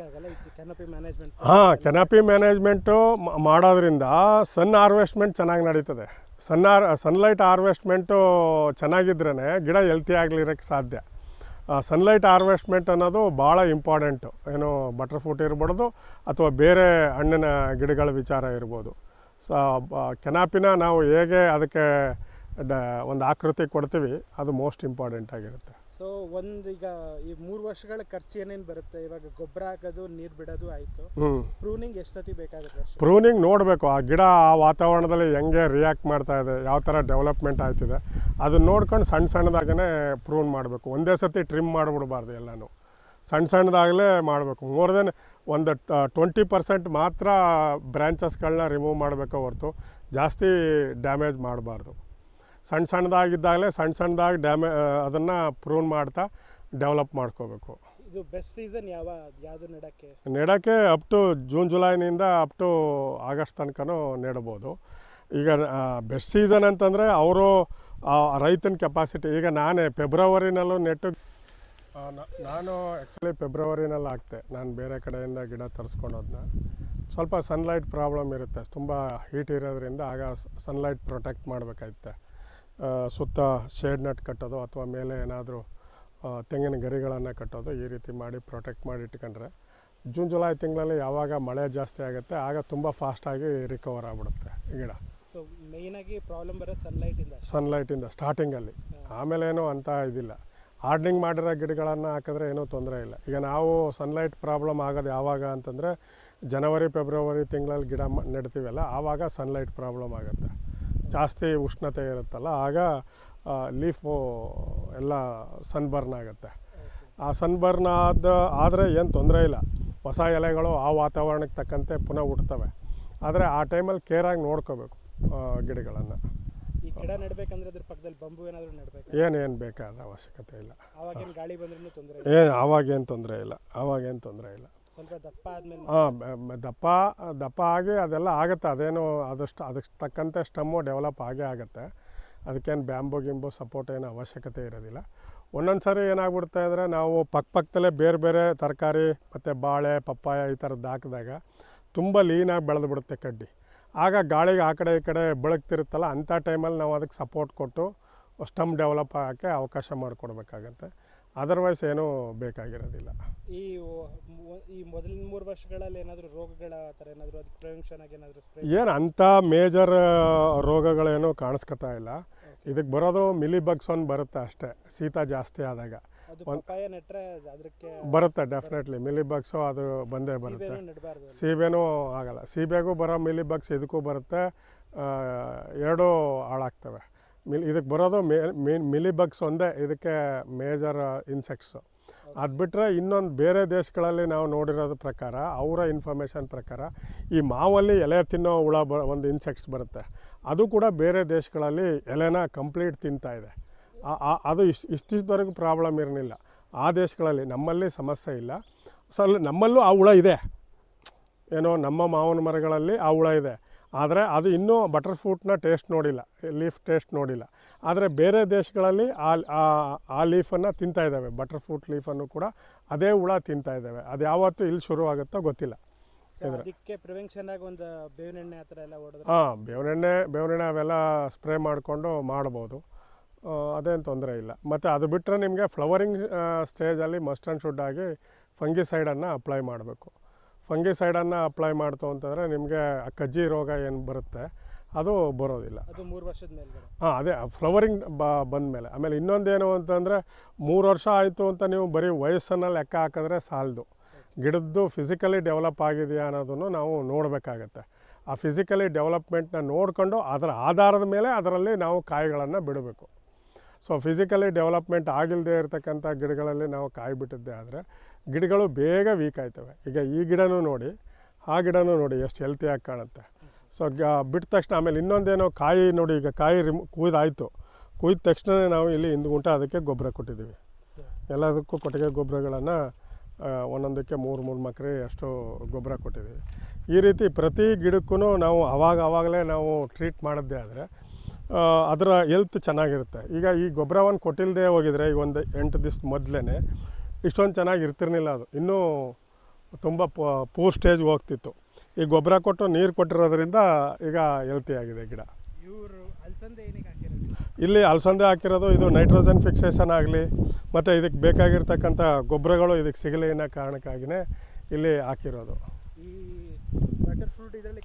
ಕೆನಪಿ ಮ್ಯಾನೇಜ್ಮೆಂಟು ಮಾಡೋದ್ರಿಂದ ಸನ್ ಹಾರ್ವೆಸ್ಟ್ಮೆಂಟ್ ಚೆನ್ನಾಗಿ ನಡೀತದೆ. ಸನ್ಲೈಟ್ ಹಾರ್ವೆಸ್ಟ್ಮೆಂಟು ಚೆನ್ನಾಗಿದ್ರೇ ಗಿಡ ಹೆಲ್ತಿ ಆಗಲಿರೋಕ್ಕೆ ಸಾಧ್ಯ. ಸನ್ಲೈಟ್ ಹಾರ್ವೆಸ್ಟ್ಮೆಂಟ್ ಅನ್ನೋದು ಭಾಳ ಇಂಪಾರ್ಟೆಂಟು. ಏನು ಬಟರ್ ಫ್ರೂಟ್ ಇರ್ಬೋದು ಅಥವಾ ಬೇರೆ ಹಣ್ಣಿನ ಗಿಡಗಳ ವಿಚಾರ ಇರ್ಬೋದು. ಕೆನಾಪಿನ ನಾವು ಹೇಗೆ ಅದಕ್ಕೆ ಒಂದು ಆಕೃತಿ ಕೊಡ್ತೀವಿ, ಅದು ಮೋಸ್ಟ್ ಇಂಪಾರ್ಟೆಂಟ್ ಆಗಿರುತ್ತೆ. ಸೊ ಈಗ ಈ 3 ವರ್ಷಗಳ ಖರ್ಚು ಏನೇನು ಬರುತ್ತೆ? ಇವಾಗ ಗೊಬ್ಬರ ಹಾಕೋದು, ನೀರು ಬಿಡೋದು ಆಯಿತು, ಪ್ರೂನಿಂಗ್ ಎಷ್ಟು ಸತಿ ಬೇಕಾಗುತ್ತೆ? ಪ್ರೂನಿಂಗ್ ನೋಡಬೇಕು, ಆ ಗಿಡ ಆ ವಾತಾವರಣದಲ್ಲಿ ಹೆಂಗೆ ರಿಯಾಕ್ಟ್ ಮಾಡ್ತಾ ಇದೆ, ಯಾವ ಥರ ಡೆವಲಪ್ಮೆಂಟ್ ಆಯ್ತಿದೆ, ಅದನ್ನ ನೋಡ್ಕೊಂಡು ಸಣ್ಣದಾಗೇ ಪ್ರೂನ್ ಮಾಡಬೇಕು. ಒಂದೇ ಸತಿ ಟ್ರಿಮ್ ಮಾಡಿಬಿಡ್ಬಾರ್ದು, ಎಲ್ಲನೂ ಸಣ್ಣದಾಗಲೇ ಮಾಡಬೇಕು. ಮೋರ್ ದೆನ್ ಒಂದು 20% ಮಾತ್ರ ಬ್ರ್ಯಾಂಚಸ್ಗಳನ್ನ ರಿಮೂವ್ ಮಾಡಬೇಕು ಹೊರತು ಜಾಸ್ತಿ ಡ್ಯಾಮೇಜ್ ಮಾಡಬಾರ್ದು. ಸಣ್ಣದಾಗಿದ್ದಾಗಲೇ ಸಣ್ಣದಾಗಿ ಅದನ್ನು ಪ್ರೂನ್ ಮಾಡ್ತಾ ಡೆವಲಪ್ ಮಾಡ್ಕೋಬೇಕು. ಇದು ಬೆಸ್ಟ್ ಸೀಸನ್ ಯಾವುದು ನೆಡೋಕ್ಕೆ ಅಪ್ ಟು ಜೂನ್ ಜುಲೈನಿಂದ ಅಪ್ ಟು ಆಗಸ್ಟ್ ತನಕನೂ ನೆಡ್ಬೋದು. ಈಗ ಬೆಸ್ಟ್ ಸೀಸನ್ ಅಂತಂದರೆ ಅವರು ರೈತನ ಕೆಪಾಸಿಟಿ. ಈಗ ನಾನೇ ಫೆಬ್ರವರಿನಲ್ಲೂ ನೆಟ್ಟು, ನಾನು ಆ್ಯಕ್ಚುಲಿ ಫೆಬ್ರವರಿನಲ್ಲಿ ಹಾಕ್ತೆ. ನಾನು ಬೇರೆ ಕಡೆಯಿಂದ ಗಿಡ ತರಿಸ್ಕೊಳೋದನ್ನ. ಸ್ವಲ್ಪ ಸನ್ಲೈಟ್ ಪ್ರಾಬ್ಲಮ್ ಇರುತ್ತೆ, ತುಂಬ ಹೀಟ್ ಇರೋದ್ರಿಂದ ಆಗ ಸನ್ಲೈಟ್ ಪ್ರೊಟೆಕ್ಟ್ ಮಾಡಬೇಕಾಗುತ್ತೆ. ಸುತ್ತ ಶೇಡ್ ನಟ್ ಕಟ್ಟೋದು ಅಥವಾ ಮೇಲೆ ಏನಾದರೂ ತೆಂಗಿನ ಗರಿಗಳನ್ನು ಕಟ್ಟೋದು, ಈ ರೀತಿ ಮಾಡಿ ಪ್ರೊಟೆಕ್ಟ್ ಮಾಡಿ ಇಟ್ಕೊಂಡ್ರೆ ಜೂನ್ ಜುಲೈ ತಿಂಗಳಲ್ಲಿ ಯಾವಾಗ ಮಳೆ ಜಾಸ್ತಿ ಆಗುತ್ತೆ ಆಗ ತುಂಬ ಫಾಸ್ಟಾಗಿ ರಿಕವರ್ ಆಗಿಬಿಡುತ್ತೆ ಗಿಡ. ಸೊ ಮೇಯ್ನಾಗಿ ಪ್ರಾಬ್ಲಮ್ ಬರೋ ಸನ್ಲೈಟಿಂದ ಸ್ಟಾರ್ಟಿಂಗಲ್ಲಿ, ಆಮೇಲೇನೂ ಅಂತ ಇದಿಲ್ಲ. ಹಾರ್ಡ್ನಿಂಗ್ ಮಾಡಿರೋ ಗಿಡಗಳನ್ನು ಹಾಕಿದ್ರೆ ಏನೂ ತೊಂದರೆ ಇಲ್ಲ. ಈಗ ನಾವು ಸನ್ಲೈಟ್ ಪ್ರಾಬ್ಲಮ್ ಆಗೋದು ಯಾವಾಗ ಅಂತಂದರೆ ಜನವರಿ ಫೆಬ್ರವರಿ ತಿಂಗಳಲ್ಲಿ ಗಿಡ ನೆಡ್ತೀವಲ್ಲ, ಆವಾಗ ಸನ್ಲೈಟ್ ಪ್ರಾಬ್ಲಮ್ ಆಗುತ್ತೆ. ಜಾಸ್ತಿ ಉಷ್ಣತೆ ಇರುತ್ತಲ್ಲ, ಆಗ ಲೀಫು ಎಲ್ಲ ಸನ್ಬರ್ನ್ ಆಗುತ್ತೆ. ಆ ಸನ್ಬರ್ನ್ ಆದರೆ ಏನು ತೊಂದರೆ ಇಲ್ಲ, ಹೊಸ ಎಲೆಗಳು ಆ ವಾತಾವರಣಕ್ಕೆ ತಕ್ಕಂತೆ ಪುನಃ ಹುಡ್ತವೆ. ಆದರೆ ಆ ಟೈಮಲ್ಲಿ ಕೇರಾಗಿ ನೋಡ್ಕೋಬೇಕು ಗಿಡಗಳನ್ನು. ಈ ಗಿಡ ನೆಡಬೇಕಂದ್ರೆ ಅದ್ರ ಪಕ್ಕದಲ್ಲಿ ಬಂಬು ಏನಾದರೂ ನೆಡಬೇಕು? ಏನು ಬೇಕಾದ ಅವಶ್ಯಕತೆ ಇಲ್ಲ. ಆವಾಗೇನು ಗಾಳಿ ಬಂದ್ರೂ ತೊಂದರೆ ಆವಾಗೇನು ತೊಂದರೆ ಇಲ್ಲ. ಸ್ವಲ್ಪ ದಪ್ಪ ಆದಮೇಲೆ ದಪ್ಪ ಆಗಿ ಅದೆಲ್ಲ ಆಗುತ್ತೆ. ಅದೇನು ಅದಕ್ಕೆ ತಕ್ಕಂತೆ ಸ್ಟಮ್ಮು ಡೆವಲಪ್ ಆಗೇ ಆಗುತ್ತೆ. ಅದಕ್ಕೇನು ಗಿಂಬು ಸಪೋರ್ಟ್ ಏನು ಅವಶ್ಯಕತೆ ಇರೋದಿಲ್ಲ. ಒಂದೊಂದು ಸಾರಿ ಏನಾಗ್ಬಿಡುತ್ತೆ ಅಂದರೆ ನಾವು ಪಕ್ಕದಲ್ಲೇ ಬೇರೆ ಬೇರೆ ತರಕಾರಿ ಮತ್ತು ಬಾಳೆ ಪಪ್ಪಾಯ ಈ ಥರದ್ದು ಹಾಕಿದಾಗ ತುಂಬ ಲೀನಾಗಿ ಬೆಳೆದು ಬಿಡುತ್ತೆ ಕಡ್ಡಿ. ಆಗ ಗಾಳಿಗೆ ಆ ಕಡೆ ಈ ಕಡೆ ಬೆಳಗ್ತಿರುತ್ತಲ್ಲ, ಅಂಥ ಟೈಮಲ್ಲಿ ನಾವು ಅದಕ್ಕೆ ಸಪೋರ್ಟ್ ಕೊಟ್ಟು ಸ್ಟಮ್ ಡೆವಲಪ್ ಆಗೋಕ್ಕೆ ಅವಕಾಶ ಮಾಡಿಕೊಡ್ಬೇಕಾಗತ್ತೆ. ಅದರ್ವೈಸ್ ಏನೂ ಬೇಕಾಗಿರೋದಿಲ್ಲ. ಈ ಮೊದಲಿನ 3 ವರ್ಷಗಳಲ್ಲಿ ಏನಾದರೂ ರೋಗಗಳ ಆ ಥರ ಏನಾದರೂ ಅದಕ್ಕೆ ಪ್ರಿವೆನ್ಷನ್ ಆಗಿ ಏನಾದರೂ ಏನು ಅಂಥ ಮೇಜರ್ ರೋಗಗಳೇನು ಕಾಣಿಸ್ಕೊತಾ ಇಲ್ಲ. ಇದಕ್ಕೆ ಬರೋದು ಮಿಲಿ ಬಗ್ಸ್ ಒಂದು ಬರುತ್ತೆ ಅಷ್ಟೇ, ಶೀತ ಜಾಸ್ತಿ ಆದಾಗ ಬರುತ್ತೆ. ಡೆಫಿನೆಟ್ಲಿ ಮಿಲಿ ಬಗ್ಸು ಅದು ಬಂದೇ ಬರುತ್ತೆ. ಸೀಬೆನೂ ಆಗಲ್ಲ. ಸೀಬೆಗೂ ಬರೋ ಮಿಲಿ ಬಗ್ಸ್ ಇದಕ್ಕೂ ಬರುತ್ತೆ, ಎರಡೂ ಹಾಳಾಗ್ತವೆ. ಇದಕ್ಕೆ ಬರೋದು ಮಿಲಿ ಬಗ್ಸ್ ಒಂದೇ ಇದಕ್ಕೆ ಮೇಜರ್ ಇನ್ಸೆಕ್ಟ್ಸು. ಅದು ಬಿಟ್ಟರೆ ಇನ್ನೊಂದು ಬೇರೆ ದೇಶಗಳಲ್ಲಿ ನಾವು ನೋಡಿರೋದ್ರ ಪ್ರಕಾರ, ಅವರ ಇನ್ಫಾರ್ಮೇಷನ್ ಪ್ರಕಾರ, ಈ ಮಾವಲ್ಲಿ ಎಲೆ ತಿನ್ನೋ ಹುಳ ಒಂದು ಇನ್ಸೆಕ್ಟ್ಸ್ ಬರುತ್ತೆ. ಅದು ಕೂಡ ಬೇರೆ ದೇಶಗಳಲ್ಲಿ ಎಲೆನ ಕಂಪ್ಲೀಟ್ ತಿಂತಾಯಿದೆ. ಅದು ಇಷ್ಟಿಷ್ಟವರೆಗೂ ಪ್ರಾಬ್ಲಮ್ ಇರಲಿಲ್ಲ ಆ ದೇಶಗಳಲ್ಲಿ. ನಮ್ಮಲ್ಲಿ ಸಮಸ್ಯೆ ಇಲ್ಲ. ನಮ್ಮಲ್ಲೂ ಆ ಹುಳ ಇದೆ, ಏನೋ ನಮ್ಮ ಮಾವಿನ ಮರಗಳಲ್ಲಿ ಆ ಹುಳ ಇದೆ. ಆದರೆ ಅದು ಇನ್ನೂ ಬಟರ್ ಫ್ರೂಟ್ನ ಟೇಸ್ಟ್ ನೋಡಿಲ್ಲ, ಲೀಫ್ ಟೇಸ್ಟ್ ನೋಡಿಲ್ಲ. ಆದರೆ ಬೇರೆ ದೇಶಗಳಲ್ಲಿ ಆ ಲೀಫನ್ನು ತಿಂತಾಯಿದ್ದಾವೆ. ಬಟರ್ ಫ್ರೂಟ್ ಲೀಫನ್ನು ಕೂಡ ಅದೇ ಹುಳ ತಿಂತಾಯಿದ್ದಾವೆ. ಅದು ಯಾವತ್ತೂ ಇಲ್ಲಿ ಶುರು ಆಗುತ್ತೋ ಗೊತ್ತಿಲ್ಲ. ಅದಕ್ಕೆ ಪ್ರಿವೆನ್ಷನ್ ಆಗಿ ಒಂದು ಬೇವಿನ ಎಣ್ಣೆ ಆ ಥರ ಎಲ್ಲ ಹೊಡೆದ್ರೆ? ಬೇವಿನ ಅವೆಲ್ಲ ಸ್ಪ್ರೇ ಮಾಡಿಕೊಂಡು ಮಾಡ್ಬೋದು, ಅದೇನು ತೊಂದರೆ ಇಲ್ಲ. ಮತ್ತು ಅದು ಬಿಟ್ಟರೆ ನಿಮಗೆ ಫ್ಲವರಿಂಗ್ ಸ್ಟೇಜಲ್ಲಿ ಮಸ್ಟ್ ಆ್ಯಂಡ್ ಶುಡ್ ಆಗಿ ಫಂಗಿಸೈಡನ್ನು ಅಪ್ಲೈ ಮಾಡಬೇಕು. ಫಂಗಿಸೈಡನ್ನು ಅಪ್ಲೈ ಮಾಡ್ತು ಅಂತಂದರೆ ನಿಮಗೆ ಕಜ್ಜಿ ರೋಗ ಏನು ಬರುತ್ತೆ ಅದು ಬರೋದಿಲ್ಲ. ಅದು 3 ವರ್ಷದ ಮೇಲೆ? ಅದೇ ಫ್ಲವರಿಂಗ್ ಬಂದಮೇಲೆ. ಆಮೇಲೆ ಇನ್ನೊಂದೇನು ಅಂತಂದರೆ 3 ವರ್ಷ ಆಯಿತು ಅಂತ ನೀವು ಬರೀ ವಯಸ್ಸನ್ನು ಲೆಕ್ಕ ಹಾಕಿದ್ರೆ ಸಾಲದು. ಗಿಡದ್ದು ಫಿಸಿಕಲಿ ಡೆವಲಪ್ ಆಗಿದೆಯಾ ಅನ್ನೋದನ್ನು ನಾವು ನೋಡಬೇಕಾಗತ್ತೆ. ಆ ಫಿಸಿಕಲಿ ಡೆವಲಪ್ಮೆಂಟ್ನ ನೋಡಿಕೊಂಡು ಅದರ ಆಧಾರದ ಮೇಲೆ ಅದರಲ್ಲಿ ನಾವು ಕಾಯಿಗಳನ್ನು ಬಿಡಬೇಕು. ಸೊ ಫಿಸಿಕಲಿ ಡೆವಲಪ್ಮೆಂಟ್ ಆಗಿಲ್ಲದೆ ಇರತಕ್ಕಂಥ ಗಿಡಗಳಲ್ಲಿ ನಾವು ಕಾಯಿ ಬಿಟ್ಟಿದ್ದೆ ಆದರೆ ಗಿಡಗಳು ಬೇಗ ವೀಕ್ ಆಯ್ತವೆ. ಈಗ ಈ ಗಿಡನೂ ನೋಡಿ, ಆ ಗಿಡನೂ ನೋಡಿ ಎಷ್ಟು ಹೆಲ್ತಿಯಾಗಿ ಕಾಣುತ್ತೆ. ಸೊ ಬಿಟ್ಟ ತಕ್ಷಣ ಆಮೇಲೆ ಇನ್ನೊಂದೇನೋ ಕಾಯಿ ನೋಡಿ, ಈಗ ಕಾಯಿ ಕುಯ್ದ ತಕ್ಷಣವೇ ನಾವು ಇಲ್ಲಿ ಹಿಂದ್ಗುಂಟ ಅದಕ್ಕೆ ಗೊಬ್ಬರ ಕೊಟ್ಟಿದ್ದೀವಿ. ಎಲ್ಲದಕ್ಕೂ ಕೊಟ್ಟಿಗೆ ಗೊಬ್ಬರಗಳನ್ನು ಒಂದೊಂದಕ್ಕೆ 3 ಮಕ್ರೆ ಅಷ್ಟು ಗೊಬ್ಬರ ಕೊಟ್ಟಿದ್ದೀವಿ. ಈ ರೀತಿ ಪ್ರತಿ ಗಿಡಕ್ಕೂ ನಾವು ಆವಾಗಲೇ ನಾವು ಟ್ರೀಟ್ ಮಾಡಿದ್ದೆ ಆದರೆ ಅದರ ಹೆಲ್ತ್ ಚೆನ್ನಾಗಿರುತ್ತೆ. ಈಗ ಈ ಗೊಬ್ಬರವನ್ನು ಕೊಟ್ಟಿಲ್ಲದೆ ಹೋಗಿದರೆ ಈಗ ಒಂದು 8 ದಿವಸ ಮೊದಲೇ ಇಷ್ಟೊಂದು ಚೆನ್ನಾಗಿ ಇರ್ತಿರ್ಲಿಲ್ಲ. ಅದು ಇನ್ನೂ ತುಂಬ ಪೂರ್ ಸ್ಟೇಜ್ ಹೋಗ್ತಿತ್ತು. ಈ ಗೊಬ್ಬರ ಕೊಟ್ಟು ನೀರು ಕೊಟ್ಟಿರೋದ್ರಿಂದ ಈಗ ಹೆಲ್ತಿಯಾಗಿದೆ ಗಿಡ. ಇಲ್ಲಿ ಅಲಸಂದೆ ಹಾಕಿರೋದು ಇದು ನೈಟ್ರೋಜನ್ ಫಿಕ್ಸೇಷನ್ ಆಗಲಿ ಮತ್ತು ಇದಕ್ಕೆ ಬೇಕಾಗಿರ್ತಕ್ಕಂಥ ಗೊಬ್ಬರಗಳು ಇದಕ್ಕೆ ಸಿಗಲಿ ಅನ್ನೋ ಕಾರಣಕ್ಕಾಗಿಯೇ ಇಲ್ಲಿ ಹಾಕಿರೋದು. ಈ ಬಟರ್ ಫ್ರೂಟ್ ಇದರಲ್ಲಿ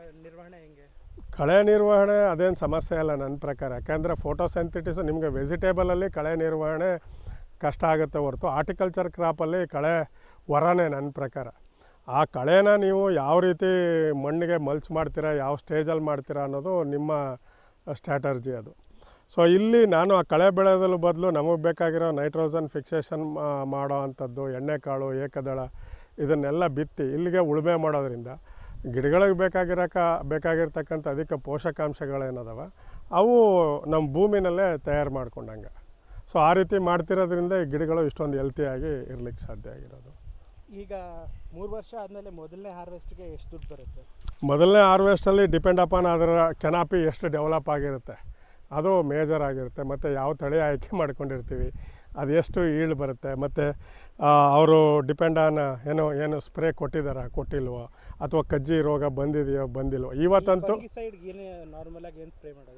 ಕಳೆ ನಿರ್ವಹಣೆ ಅದೇನು ಸಮಸ್ಯೆ ಇಲ್ಲ ನನ್ನ ಪ್ರಕಾರ. ಯಾಕೆಂದರೆ ಫೋಟೋಸೆಂಥೆಟಿಸ್ ನಿಮಗೆ ವೆಜಿಟೇಬಲಲ್ಲಿ ಕಳೆ ನಿರ್ವಹಣೆ ಕಷ್ಟ ಆಗುತ್ತೆ ಹೊರತು ಆರ್ಟಿಕಲ್ಚರ್ ಕ್ರಾಪಲ್ಲಿ ಕಳೆ ವರನೇ ನನ್ನ ಪ್ರಕಾರ. ಆ ಕಳೆನ ನೀವು ಯಾವ ರೀತಿ ಮಣ್ಣಿಗೆ ಮಲ್ಚ್ ಮಾಡ್ತೀರಾ, ಯಾವ ಸ್ಟೇಜಲ್ಲಿ ಮಾಡ್ತೀರಾ ಅನ್ನೋದು ನಿಮ್ಮ ಸ್ಟ್ರಾಟರ್ಜಿ ಅದು. ಸೊ ಇಲ್ಲಿ ನಾನು ಆ ಕಳೆ ಬೆಳೆಯೋದ್ರ ಬದಲು ನಮಗೆ ಬೇಕಾಗಿರೋ ನೈಟ್ರೋಜನ್ ಫಿಕ್ಸೇಷನ್ ಮಾಡೋ ಅಂಥದ್ದು, ಎಣ್ಣೆಕಾಳು, ಏಕದಳ ಇದನ್ನೆಲ್ಲ ಬಿತ್ತಿ ಇಲ್ಲಿಗೆ ಉಳುಮೆ ಮಾಡೋದ್ರಿಂದ ಗಿಡಗಳಿಗೆ ಬೇಕಾಗಿರ್ತಕ್ಕಂಥ ಅಧಿಕ ಪೋಷಕಾಂಶಗಳೇನದವ ಅವು ನಮ್ಮ ಭೂಮಿನಲ್ಲೇ ತಯಾರು ಮಾಡ್ಕೊಂಡಂಗೆ. ಸೊ ಆ ರೀತಿ ಮಾಡ್ತಿರೋದ್ರಿಂದ ಈ ಗಿಡಗಳು ಇಷ್ಟೊಂದು ಹೆಲ್ತಿಯಾಗಿ ಇರ್ಲಿಕ್ಕೆ ಸಾಧ್ಯ ಆಗಿರೋದು. ಈಗ 3 ವರ್ಷ ಆದಮೇಲೆ ಮೊದಲನೇ ಹಾರ್ವೆಸ್ಟ್ಗೆ ಎಷ್ಟು ದುಡ್ಡು ಬರುತ್ತೆ? ಮೊದಲನೇ ಹಾರ್ವೆಸ್ಟಲ್ಲಿ ಡಿಪೆಂಡ್ ಅಪಾನ್ ಅದರ ಕೆನಾಪಿ ಎಷ್ಟು ಡೆವಲಪ್ ಆಗಿರುತ್ತೆ ಅದು ಮೇಜರ್ ಆಗಿರುತ್ತೆ. ಮತ್ತು ಯಾವ ತಳಿ ಆಯ್ಕೆ ಮಾಡ್ಕೊಂಡಿರ್ತೀವಿ, ಅದು ಎಷ್ಟು ಈಲ್ಡ್ ಬರುತ್ತೆ, ಮತ್ತು ಅವರು ಡಿಪೆಂಡ್ ಆನ್ ಏನು ಸ್ಪ್ರೇ ಕೊಟ್ಟಿಲ್ವೋ ಅಥವಾ ಕಜ್ಜಿ ರೋಗ ಬಂದಿಲ್ವೋ. ಇವತ್ತಂತೂ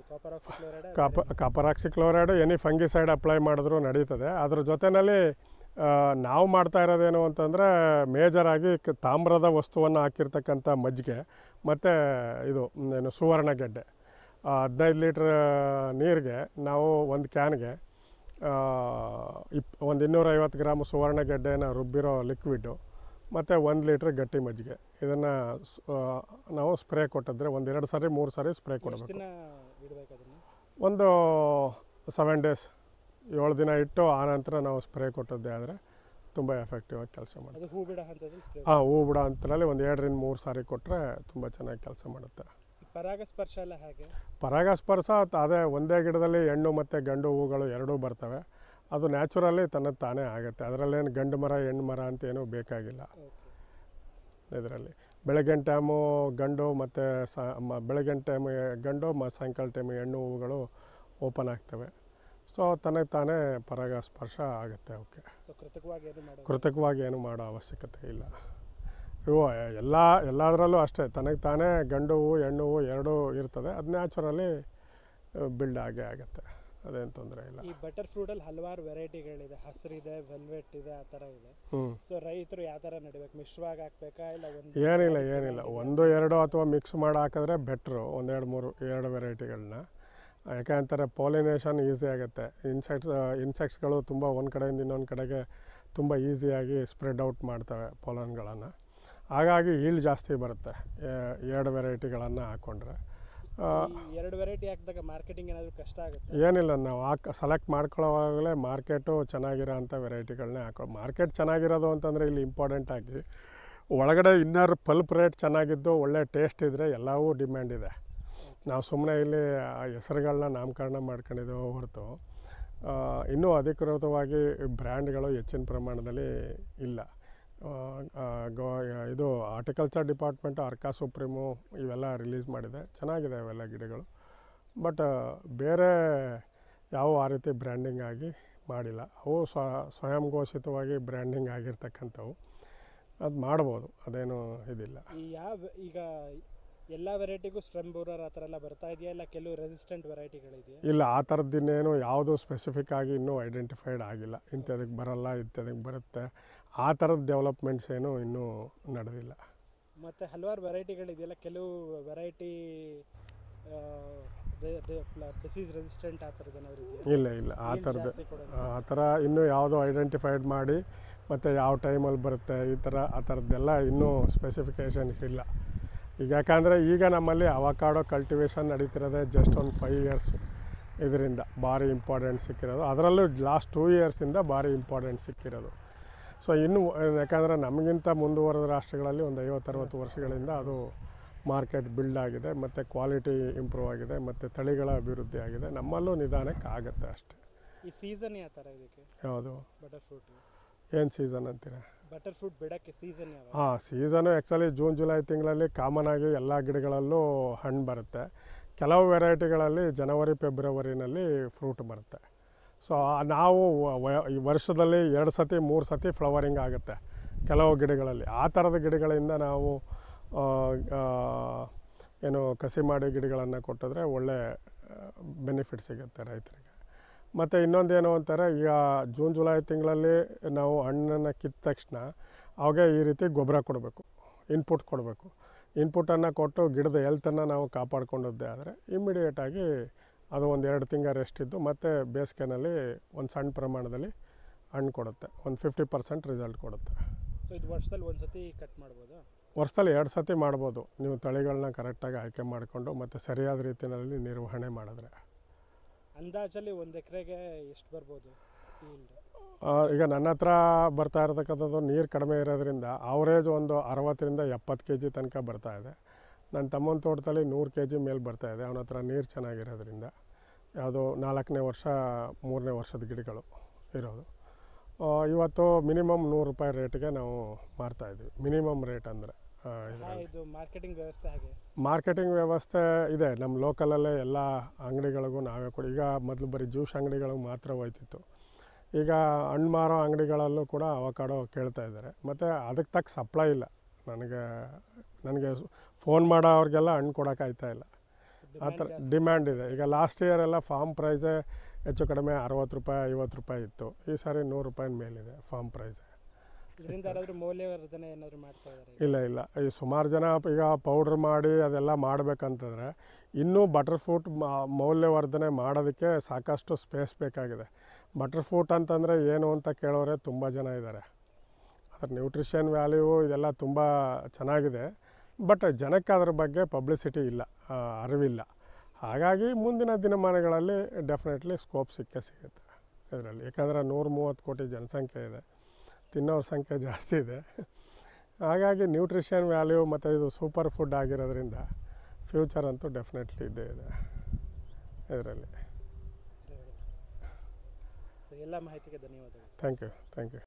copper oxychloride any fungicide apply ಮಾಡಿದ್ರು ನಡೀತದೆ. ಅದ್ರ ಜೊತೆಯಲ್ಲಿ ನಾವು ಮಾಡ್ತಾ ಇರೋದೇನು ಅಂತಂದರೆ ಮೇಜರಾಗಿ ತಾಮ್ರದ ವಸ್ತುವನ್ನು ಹಾಕಿರ್ತಕ್ಕಂಥ ಮಜ್ಜಿಗೆ ಮತ್ತು ಇದು ಏನು ಸುವರ್ಣಗೆಡ್ಡೆ 15 ಲೀಟ್ರ್ ನೀರಿಗೆ ನಾವು ಒಂದು ಕ್ಯಾನ್ಗೆ ಒಂದು 250 ಗ್ರಾಮ್ ಸುವರ್ಣಗೆಡ್ಡೆನ ರುಬ್ಬಿರೋ ಲಿಕ್ವಿಡ್ಡು ಮತ್ತು 1 ಲೀಟ್ರ್ ಗಟ್ಟಿ ಮಜ್ಜಿಗೆ ಇದನ್ನು ನಾವು ಸ್ಪ್ರೇ ಕೊಟ್ಟಿದ್ರೆ 1-2 ಸಾರಿ 3 ಸಾರಿ ಸ್ಪ್ರೇ ಕೊಡಬೇಕು. ಒಂದು 7 ಡೇಸ್ 7 ದಿನ ಇಟ್ಟು ಆನಂತರ ನಾವು ಸ್ಪ್ರೇ ಕೊಟ್ಟದ್ದೇ ಆದರೆ ತುಂಬ ಎಫೆಕ್ಟಿವ್ ಆಗಿ ಕೆಲಸ ಮಾಡುತ್ತೆ. ಹೂ ಬಿಡೋ ಹಂತದಲ್ಲಿ ಒಂದು 2-3 ಸಾರಿ ಕೊಟ್ಟರೆ ತುಂಬ ಚೆನ್ನಾಗಿ ಕೆಲಸ ಮಾಡುತ್ತೆ. ಪರಾಗಸ್ಪರ್ಶ ಎಲ್ಲ ಹೇಗೆ? ಪರಾಗಸ್ಪರ್ಶ ಅದೇ ಒಂದೇ ಗಿಡದಲ್ಲಿ ಹೆಣ್ಣು ಮತ್ತು ಗಂಡು ಹೂಗಳು ಎರಡೂ ಬರ್ತವೆ. ಅದು ನ್ಯಾಚುರಲಿ ತಾನೇ ಆಗುತ್ತೆ. ಅದರಲ್ಲೇನು ಗಂಡು ಮರ ಹೆಣ್ಣು ಮರ ಅಂತೇನೂ ಬೇಕಾಗಿಲ್ಲ. ಇದರಲ್ಲಿ ಬೆಳಗಿನ ಟೈಮು ಗಂಡು ಮತ್ತು ಬೆಳಗಿನ ಟೈಮ್ ಗಂಡು ಸಾಯಂಕಾಲ ಟೈಮ್ ಹೆಣ್ಣು ಹೂಗಳು ಓಪನ್ ಆಗ್ತವೆ. ಸೊ ತಾನೇ ಪರಾಗಸ್ಪರ್ಶ ಆಗುತ್ತೆ. ಅವಕ್ಕೆ ಕೃತಕವಾಗಿ ಏನು ಮಾಡೋ ಅವಶ್ಯಕತೆ ಇಲ್ಲ. ಇವು ಎಲ್ಲದರಲ್ಲೂ ಅಷ್ಟೇ ತಾನೇ ಗಂಡು ಹೂವು ಹೆಣ್ಣು ಹೂವು ಎರಡೂ ಇರ್ತದೆ. ಅದು ನ್ಯಾಚುರಲಿ ಬಿಲ್ಡ್ ಆಗೇ ಆಗುತ್ತೆ, ಅದೇನು ತೊಂದರೆ ಇಲ್ಲ. ಈ ಬಟರ್ ಫ್ರೂಟಲ್ಲಿ ಹಲವಾರು ವೆರೈಟಿಗಳಿದೆ, ಹಸಿರಿದೆ, ವೆಲ್ವೆಟ್ ಇದೆ, ಆ ಥರ ಇದೆ. ಸೊ ರೈತರು ಯಾವ ಥರ ನಡಿಬೇಕು? ಮಿಶ್ರವಾಗಿ ಹಾಕ್ಬೇಕಾ ಇಲ್ಲ ಏನಿಲ್ಲ 1-2 ಅಥವಾ ಮಿಕ್ಸ್ ಮಾಡಿ ಹಾಕಿದ್ರೆ ಬೆಟ್ರು. 1-2-3 ವೆರೈಟಿಗಳನ್ನ. ಯಾಕೆಂತಾರೆ ಪಾಲಿನೇಷನ್ ಈಸಿ ಆಗುತ್ತೆ. ಇನ್ಸೆಕ್ಟ್ಸ್ಗಳು ತುಂಬ ಒಂದು ಕಡೆಯಿಂದ ಇನ್ನೊಂದು ಕಡೆಗೆ ತುಂಬ ಈಸಿಯಾಗಿ ಸ್ಪ್ರೆಡ್ ಔಟ್ ಮಾಡ್ತವೆ ಪಾಲನ್ಗಳನ್ನು. ಹಾಗಾಗಿ ಈಲ್ಡ್ ಜಾಸ್ತಿ ಬರುತ್ತೆ 2 ವೆರೈಟಿಗಳನ್ನು ಹಾಕ್ಕೊಂಡ್ರೆ. 2 ವೆರೈಟಿ ಹಾಕಿದಾಗ ಮಾರ್ಕೆಟಿಂಗ್ ಏನಾದರೂ ಕಷ್ಟ ಆಗುತ್ತೆ? ಏನಿಲ್ಲ, ನಾವು ಸೆಲೆಕ್ಟ್ ಮಾಡ್ಕೊಳ್ಳೋವಾಗಲೇ ಮಾರ್ಕೆಟು ಚೆನ್ನಾಗಿರೋ ಅಂಥ ವೆರೈಟಿಗಳನ್ನೇ ಮಾರ್ಕೆಟ್ ಚೆನ್ನಾಗಿರೋದು ಅಂತಂದರೆ ಇಲ್ಲಿ ಇಂಪಾರ್ಟೆಂಟ್ ಆಗಿ ಒಳಗಡೆ ಇನ್ನರ್ ಪಲ್ಪ್ ರೇಟ್ ಚೆನ್ನಾಗಿದ್ದು ಒಳ್ಳೆ ಟೇಸ್ಟ್ ಇದ್ದರೆ ಎಲ್ಲವೂ ಡಿಮ್ಯಾಂಡ್ ಇದೆ. ನಾವು ಸುಮ್ಮನೆ ಇಲ್ಲಿ ಹೆಸರುಗಳನ್ನ ನಾಮಕರಣ ಮಾಡ್ಕೊಂಡಿದ್ದೇವೆ ಹೊರತು ಇನ್ನೂ ಅಧಿಕೃತವಾಗಿ ಬ್ರ್ಯಾಂಡ್ಗಳು ಹೆಚ್ಚಿನ ಪ್ರಮಾಣದಲ್ಲಿ ಇಲ್ಲ. ಇದು ಹಾರ್ಟಿಕಲ್ಚರ್ ಡಿಪಾರ್ಟ್ಮೆಂಟು ಅರ್ಕಾ ಸುಪ್ರೀಮು ಇವೆಲ್ಲ ರಿಲೀಸ್ ಮಾಡಿದೆ, ಚೆನ್ನಾಗಿದೆ ಅವೆಲ್ಲ ಗಿಡಗಳು. ಬಟ್ ಬೇರೆ ಯಾವ ಆ ರೀತಿ ಬ್ರ್ಯಾಂಡಿಂಗ್ ಆಗಿ ಮಾಡಿಲ್ಲ. ಅವು ಸ್ವಯಂ ಘೋಷಿತವಾಗಿ ಬ್ರ್ಯಾಂಡಿಂಗ್ ಆಗಿರ್ತಕ್ಕಂಥವು. ಅದು ಮಾಡ್ಬೋದು, ಅದೇನು ಇದಿಲ್ಲ. ಈಗ ಎಲ್ಲ ವೆರೈಟಿಗೂ ಸ್ಟ್ರೆಮ್ ಬೋರರ್ ಆ ಥರ ಎಲ್ಲ ಬರ್ತಾ ಇದೆಯಾ ಇಲ್ಲ ಕೆಲವು ರೆಸಿಸ್ಟೆಂಟ್ ವೆರೈಟಿಗಳಿದೆಯಾ? ಇಲ್ಲ, ಆ ಥರದ್ದಿನ್ನೇನು ಯಾವುದು ಸ್ಪೆಸಿಫಿಕ್ ಆಗಿ ಇನ್ನೂ ಐಡೆಂಟಿಫೈಡ್ ಆಗಿಲ್ಲ. ಇಂಥದಕ್ಕೆ ಬರಲ್ಲ, ಇಂಥದಕ್ಕೆ ಬರುತ್ತೆ, ಆ ಥರದ ಡೆವಲಪ್ಮೆಂಟ್ಸ್ ಏನು ಇನ್ನೂ ನಡೆದಿಲ್ಲ. ಮತ್ತು ಹಲವಾರು ವೆರೈಟಿಗಳಿದೆಯಲ್ಲ, ಕೆಲವು ವೆರೈಟಿ ಡಿಸೀಸ್ ರೆಸಿಸ್ಟೆಂಟ್ ಆ ಥರದ್ದು ಏನಾದರೂ ಇದೆಯಾ? ಇಲ್ಲ, ಆ ಥರ ಇನ್ನೂ ಯಾವುದೋ ಐಡೆಂಟಿಫೈಡ್ ಮಾಡಿ ಮತ್ತು ಯಾವ ಟೈಮಲ್ಲಿ ಬರುತ್ತೆ ಆ ಥರದ್ದೆಲ್ಲ ಇನ್ನೂ ಸ್ಪೆಸಿಫಿಕೇಷನ್ಸ್ ಇಲ್ಲ. ಈಗ ಯಾಕಂದರೆ ಈಗ ನಮ್ಮಲ್ಲಿ ಅವಕಾಡೋ ಕಲ್ಟಿವೇಷನ್ ನಡೀತಿರೋದೇ ಜಸ್ಟ್ ಒಂದು 5 ಇಯರ್ಸ್. ಇದರಿಂದ ಭಾರಿ ಇಂಪಾರ್ಟೆಂಟ್ ಸಿಕ್ಕಿರೋದು, ಅದರಲ್ಲೂ ಲಾಸ್ಟ್ 2 ಇಯರ್ಸಿಂದ ಭಾರಿ ಇಂಪಾರ್ಟೆಂಟ್ ಸಿಕ್ಕಿರೋದು. ಸೊ ಇನ್ನು ಯಾಕಂದರೆ ನಮಗಿಂತ ಮುಂದುವರೆದ ರಾಷ್ಟ್ರಗಳಲ್ಲಿ ಒಂದು 50-60 ವರ್ಷಗಳಿಂದ ಅದು ಮಾರ್ಕೆಟ್ ಬಿಲ್ಡ್ ಆಗಿದೆ ಮತ್ತು ಕ್ವಾಲಿಟಿ ಇಂಪ್ರೂವ್ ಆಗಿದೆ ಮತ್ತು ತಳಿಗಳ ಅಭಿವೃದ್ಧಿ ಆಗಿದೆ. ನಮ್ಮಲ್ಲೂ ನಿಧಾನಕ್ಕೆ ಆಗುತ್ತೆ ಅಷ್ಟೇ. ಈ ಸೀಸನ್ ಯಾವ ಥರ ಇದಕ್ಕೆ? ಯಾವುದು ಬಟರ್ ಫ್ರೂಟ್? ಏನು ಸೀಸನ್ ಅಂತೀರಾ? ಬಟರ್ ಫ್ರೂಟ್ ಬಿಡೋಕ್ಕೆ ಸೀಸನ್ ಯಾವ? ಸೀಸನು ಆ್ಯಕ್ಚುಲಿ ಜೂನ್-ಜುಲೈ ತಿಂಗಳಲ್ಲಿ ಕಾಮನ್ ಆಗಿ ಎಲ್ಲ ಗಿಡಗಳಲ್ಲೂ ಹಣ್ಣು ಬರುತ್ತೆ. ಕೆಲವು ವೆರೈಟಿಗಳಲ್ಲಿ ಜನವರಿ-ಫೆಬ್ರವರಿನಲ್ಲಿ ಫ್ರೂಟ್ ಬರುತ್ತೆ. ಸೊ ನಾವು ಈ ವರ್ಷದಲ್ಲಿ 2 ಸತಿ 3 ಸತಿ ಫ್ಲವರಿಂಗ್ ಆಗುತ್ತೆ ಕೆಲವು ಗಿಡಗಳಲ್ಲಿ. ಆ ಥರದ ಗಿಡಗಳಿಂದ ನಾವು ಏನು ಕಸಿ ಮಾಡಿ ಗಿಡಗಳನ್ನು ಕೊಟ್ಟಿದ್ರೆ ಒಳ್ಳೆ ಬೆನಿಫಿಟ್ ಸಿಗುತ್ತೆ ರೈತರಿಗೆ. ಮತ್ತು ಇನ್ನೊಂದೇನು ಅಂತಾರೆ, ಈಗ ಜೂನ್-ಜುಲೈ ತಿಂಗಳಲ್ಲಿ ನಾವು ಹಣ್ಣನ್ನು ಕಿತ್ತ ತಕ್ಷಣ ಅವಾಗೆ ಈ ರೀತಿ ಗೊಬ್ಬರ ಕೊಡಬೇಕು, ಇನ್ಪುಟ್ ಕೊಡಬೇಕು. ಇನ್ಪುಟನ್ನು ಕೊಟ್ಟು ಗಿಡದ ಹೆಲ್ತನ್ನು ನಾವು ಕಾಪಾಡ್ಕೊಂಡದ್ದೇ ಆದರೆ ಇಮ್ಮಿಡಿಯೇಟಾಗಿ ಅದು 1-2 ತಿಂಗಳು ರೆಸ್ಟ್ ಇದ್ದು ಮತ್ತು ಬೇಸಿಗೆನಲ್ಲಿ ಒಂದು ಸಣ್ಣ ಪ್ರಮಾಣದಲ್ಲಿ ಹಣ್ಣು ಕೊಡುತ್ತೆ. ಒಂದು 50% ರಿಸಲ್ಟ್ ಕೊಡುತ್ತೆ. ಸೊ ಇದು ವರ್ಷದಲ್ಲಿ 1 ಸತಿ ಕಟ್ ಮಾಡ್ಬೋದಾ? ವರ್ಷದಲ್ಲಿ 2 ಸತಿ ಮಾಡ್ಬೋದು, ನೀವು ತಳಿಗಳನ್ನ ಕರೆಕ್ಟಾಗಿ ಆಯ್ಕೆ ಮಾಡಿಕೊಂಡು ಮತ್ತು ಸರಿಯಾದ ರೀತಿಯಲ್ಲಿ ನಿರ್ವಹಣೆ ಮಾಡಿದ್ರೆ. ಅಂದಾಜಲ್ಲಿ 1 ಎಕರೆಗೆ ಎಷ್ಟು ಬರ್ಬೋದು? ಈಗ ನನ್ನ ಹತ್ರ ಬರ್ತಾ ಇರತಕ್ಕಂಥದ್ದು ನೀರು ಕಡಿಮೆ ಇರೋದ್ರಿಂದ ಆವ್ರೇಜ್ ಒಂದು 60-70 kg ತನಕ ಬರ್ತಾಯಿದೆ. ನನ್ನ ತಮ್ಮನ ತೋಟದಲ್ಲಿ 100 kg ಮೇಲೆ ಬರ್ತಾಯಿದೆ. ಅವನ ಹತ್ರ ನೀರು ಚೆನ್ನಾಗಿರೋದ್ರಿಂದ. ಯಾವುದು 4ನೇ ವರ್ಷ 3ನೇ ವರ್ಷದ ಗಿಡಗಳು ಇರೋದು. ಇವತ್ತು ಮಿನಿಮಮ್ 100 ರೂಪಾಯಿ ರೇಟ್ಗೆ ನಾವು ಮಾರ್ತಾಯಿದ್ವಿ. ಮಿನಿಮಮ್ ರೇಟ್ ಅಂದರೆ ಇದು ಮಾರ್ಕೆಟಿಂಗ್ ವ್ಯವಸ್ಥೆ ಹೇಗೆ? ಮಾರ್ಕೆಟಿಂಗ್ ವ್ಯವಸ್ಥೆ ಇದೆ ನಮ್ಮ ಲೋಕಲಲ್ಲೇ. ಎಲ್ಲ ಅಂಗಡಿಗಳಿಗೂ ನಾವೇ ಕೊಡಿ. ಈಗ ಮೊದಲು ಬರೀ ಜ್ಯೂಸ್ ಅಂಗಡಿಗಳಿಗೆ ಮಾತ್ರ ಹೋಯ್ತಿತ್ತು. ಈಗ ಹಣ್ಣು ಮಾರೋ ಅಂಗಡಿಗಳಲ್ಲೂ ಕೂಡ ಅವಕಾಡೋ ಕೇಳ್ತಾ ಇದ್ದಾರೆ. ಮತ್ತು ಅದಕ್ಕೆ ತಕ್ಕ ಸಪ್ಲೈ ಇಲ್ಲ. ನನಗೆ ಫೋನ್ ಮಾಡೋ ಅವ್ರಿಗೆಲ್ಲ ಹಣ್ಣು ಕೊಡೋಕ್ಕಾಗ್ತಾ ಇಲ್ಲ. ಆ ಥರ ಡಿಮ್ಯಾಂಡ್ ಇದೆ. ಈಗ ಲಾಸ್ಟ್ ಇಯರ್ ಎಲ್ಲ ಫಾರ್ಮ್ ಪ್ರೈಸೇ ಹೆಚ್ಚು ಕಡಿಮೆ 60 ರೂಪಾಯಿ 50 ರೂಪಾಯಿ ಇತ್ತು. ಈ ಸಾರಿ 100 ರೂಪಾಯಿ ಮೇಲಿದೆ ಫಾರ್ಮ್ ಪ್ರೈಸ್. ಇದರಿಂದ ಯಾರಾದರೂ ಮೌಲ್ಯವರ್ಧನೆ ಏನಾದರೂ ಮಾಡ್ತಾ ಇದ್ದಾರೆ? ಇಲ್ಲ ಈ ಸುಮಾರು ಜನ ಈಗ ಪೌಡ್ರ್ ಮಾಡಿ ಅದೆಲ್ಲ ಮಾಡಬೇಕಂತಂದರೆ ಇನ್ನೂ ಬಟರ್ ಫ್ರೂಟ್ ಮೌಲ್ಯವರ್ಧನೆ ಮಾಡೋದಕ್ಕೆ ಸಾಕಷ್ಟು ಸ್ಪೇಸ್ ಬೇಕಾಗಿದೆ. ಬಟರ್ ಫ್ರೂಟ್ ಅಂತಂದರೆ ಏನು ಅಂತ ಕೇಳೋರೆ ತುಂಬ ಜನ ಇದ್ದಾರೆ. ಅದ್ರ ನ್ಯೂಟ್ರಿಷನ್ ವ್ಯಾಲ್ಯೂ ಇದೆಲ್ಲ ತುಂಬ ಚೆನ್ನಾಗಿದೆ, ಬಟ್ ಜನಕ್ಕೆ ಅದ್ರ ಬಗ್ಗೆ ಪಬ್ಲಿಸಿಟಿ ಇಲ್ಲ, ಅರಿವಿಲ್ಲ. ಹಾಗಾಗಿ ಮುಂದಿನ ದಿನಮಾನಗಳಲ್ಲಿ ಡೆಫಿನೆಟ್ಲಿ ಸ್ಕೋಪ್ ಸಿಗುತ್ತೆ ಇದರಲ್ಲಿ. ಯಾಕಂದರೆ 130 ಕೋಟಿ ಜನಸಂಖ್ಯೆ ಇದೆ, ತಿನ್ನೋರ ಸಂಖ್ಯೆ ಜಾಸ್ತಿ ಇದೆ. ಹಾಗಾಗಿ ನ್ಯೂಟ್ರಿಷನ್ ವ್ಯಾಲ್ಯೂ ಮತ್ತು ಇದು ಸೂಪರ್ ಫುಡ್ ಆಗಿರೋದ್ರಿಂದ ಫ್ಯೂಚರ್ ಅಂತೂ ಡೆಫಿನೆಟ್ಲಿ ಇದ್ದೇ ಇದೆ ಇದರಲ್ಲಿ. ಎಲ್ಲ ಮಾಹಿತಿಗೆ ಧನ್ಯವಾದಗಳು. Thank you.